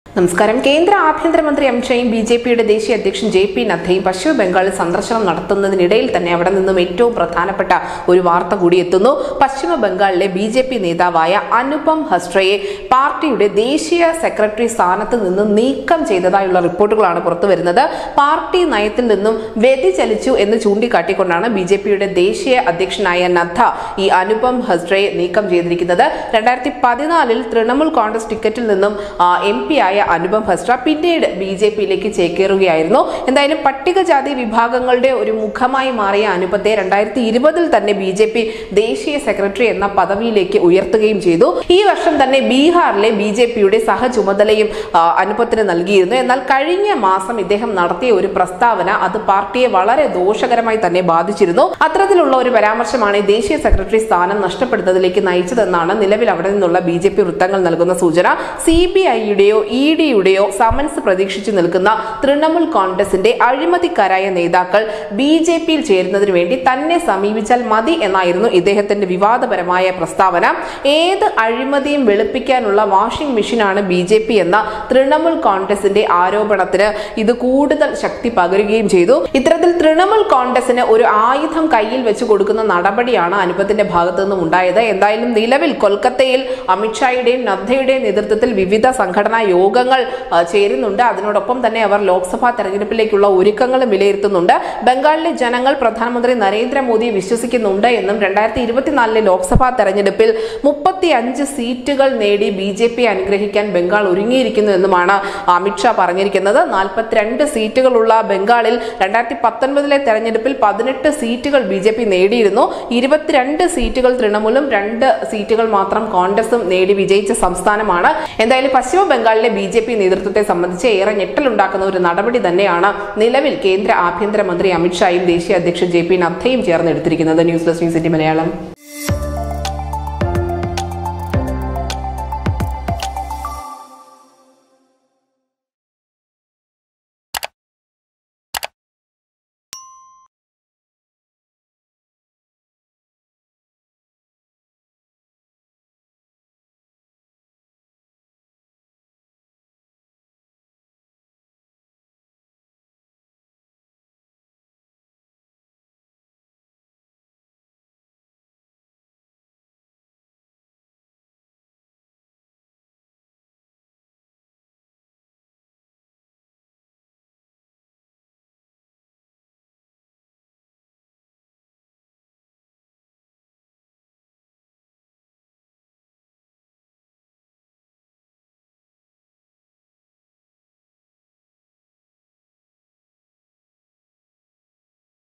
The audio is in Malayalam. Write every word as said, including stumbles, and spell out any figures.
നമസ്കാരം. കേന്ദ്ര ആഭ്യന്തരമന്ത്രി അമിത്ഷായും ബി ജെ പിയുടെ ദേശീയ അധ്യക്ഷൻ ജെ പി നദ്ദയും പശ്ചിമ ബംഗാളിൽ സന്ദർശനം നടത്തുന്നതിനിടയിൽ തന്നെ അവിടെ നിന്നും ഏറ്റവും പ്രധാനപ്പെട്ട ഒരു വാർത്ത കൂടി എത്തുന്നു. പശ്ചിമ ബംഗാളിലെ ബി ജെ പി നേതാവായ അനുപം ഹസ്ട്രയെ പാർട്ടിയുടെ ദേശീയ സെക്രട്ടറി സ്ഥാനത്ത് നിന്ന് നീക്കം ചെയ്തതായുള്ള റിപ്പോർട്ടുകളാണ് പുറത്തുവരുന്നത്. പാർട്ടി നയത്തിൽ നിന്നും വ്യതിചലിച്ചു എന്ന് ചൂണ്ടിക്കാട്ടിക്കൊണ്ടാണ് ബി ജെ പിയുടെ ദേശീയ അധ്യക്ഷനായ നദ്ദ ഈ അനുപം ഹസ്ട്രയെ നീക്കം ചെയ്തിരിക്കുന്നത്. രണ്ടായിരത്തി പതിനാലിൽ തൃണമൂൽ കോൺഗ്രസ് ടിക്കറ്റിൽ നിന്നും എം പി ആയ അനുപം ഹസ്ട്ര പിന്നീട് ബി ജെ പിയിലേക്ക് ചേക്കേറുകയായിരുന്നു. എന്തായാലും പട്ടികജാതി വിഭാഗങ്ങളുടെ ഒരു മുഖമായി മാറിയ അനുപത്തെ രണ്ടായിരത്തി ഇരുപതിൽ തന്നെ ബി ജെ പി ദേശീയ സെക്രട്ടറി എന്ന പദവിയിലേക്ക് ഉയർത്തുകയും ചെയ്തു. ഈ വർഷം തന്നെ ബീഹാറിലെ ബി ജെ പിയുടെ സഹചുമതലയും അനുപത്തിന് നൽകിയിരുന്നു. എന്നാൽ കഴിഞ്ഞ മാസം ഇദ്ദേഹം നടത്തിയ ഒരു പ്രസ്താവന അത് പാർട്ടിയെ വളരെ ദോഷകരമായി തന്നെ ബാധിച്ചിരുന്നു. അത്തരത്തിലുള്ള ഒരു പരാമർശമാണ് ദേശീയ സെക്രട്ടറി സ്ഥാനം നഷ്ടപ്പെടുന്നതിലേക്ക് നയിച്ചതെന്നാണ് നിലവിൽ അവിടെ നിന്നുള്ള ബി ജെ പി വൃത്തങ്ങൾ നൽകുന്ന സൂചന. സി ബി ഐയുടെയോ ഇ ഡിയുടെയോ സമൻസ് പ്രതീക്ഷിച്ചു നിൽക്കുന്ന തൃണമൂൽ കോൺഗ്രസിന്റെ അഴിമതിക്കാരായ നേതാക്കൾ ബി ജെ പിയിൽ ചേരുന്നതിന് വേണ്ടി തന്നെ സമീപിച്ചാൽ മതി എന്നായിരുന്നു ഇദ്ദേഹത്തിന്റെ വിവാദപരമായ പ്രസ്താവന. ഏത് അഴിമതിയും വെളുപ്പിക്കാനുള്ള വാഷിംഗ് മെഷീനാണ് ബി ജെ പി എന്ന തൃണമൂൽ കോൺഗ്രസിന്റെ ആരോപണത്തിന് ഇത് കൂടുതൽ ശക്തി പകരുകയും ചെയ്തു. ഇത്തരത്തിൽ തൃണമൂൽ കോൺഗ്രസിന് ഒരു ആയുധം കയ്യിൽ വെച്ച് കൊടുക്കുന്ന നടപടിയാണ് അനുപത്തിന്റെ ഭാഗത്തു നിന്നും ഉണ്ടായത്. എന്തായാലും നിലവിൽ കൊൽക്കത്തയിൽ അമിത്ഷായുടെയും നദ്ദയുടെയും നേതൃത്വത്തിൽ വിവിധ സംഘടനാ യോഗങ്ങൾ ചേരുന്നുണ്ട്. അതിനോടൊപ്പം തന്നെ അവർ ലോക്സഭാ തെരഞ്ഞെടുപ്പിലേക്കുള്ള ഒരുക്കങ്ങളും വിലയിരുത്തുന്നുണ്ട്. ബംഗാളിലെ ജനങ്ങൾ പ്രധാനമന്ത്രി നരേന്ദ്രമോദിയെ വിശ്വസിക്കുന്നുണ്ട് എന്നും രണ്ടായിരത്തി ഇരുപത്തിനാലിലെ ലോക്സഭാ തെരഞ്ഞെടുപ്പിൽ മുപ്പത്തി അഞ്ച് സീറ്റുകൾ നേടി ബി ജെ പി അനുഗ്രഹിക്കാൻ ബംഗാൾ ഒരുങ്ങിയിരിക്കുന്നു എന്നുമാണ് അമിത്ഷാ പറഞ്ഞിരിക്കുന്നത്. നാൽപ്പത്തിരണ്ട് സീറ്റുകളുള്ള ബംഗാളിൽ രണ്ടായിരത്തി പത്തൊൻപതിലെ തെരഞ്ഞെടുപ്പിൽ പതിനെട്ട് സീറ്റുകൾ ബി ജെ പി നേടിയിരുന്നു. ഇരുപത്തിരണ്ട് സീറ്റുകൾ തൃണമൂലും രണ്ട് സീറ്റുകൾ മാത്രം കോൺഗ്രസും നേടി വിജയിച്ച സംസ്ഥാനമാണ്. എന്തായാലും പശ്ചിമ ബംഗാളിലെ ബി ജെ പി നേതൃത്വത്തെ സംബന്ധിച്ച് ഏറെ ഞെട്ടലുണ്ടാക്കുന്ന ഒരു നടപടി തന്നെയാണ് നിലവിൽ കേന്ദ്ര ആഭ്യന്തരമന്ത്രി അമിത്ഷായും ദേശീയ അധ്യക്ഷൻ ജെ പി നദ്ദയും ചേർന്ന് എടുത്തിരിക്കുന്നത്. News desk news India Malayalam.